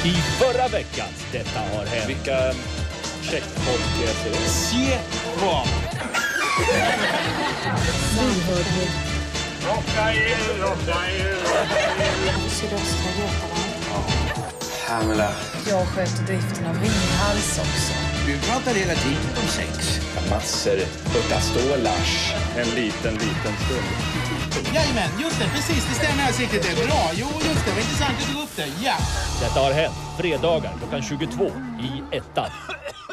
I förra veckans Detta har hänt. Vilka checkfolk är det? Checkfolk! Lyhördhet. Rocka er! Sydöstra Götaland. Pamela. Jag sköter driften av Ringhals också. Du pratar hela tiden om sex. Massor, putta stålars. En liten stund. Jajamän, just det, precis, det stämmer helt riktigt. Bra, jo just det, var intressant att du tog upp det, ja. Detta har hänt fredagar klockan 22 i Ettan.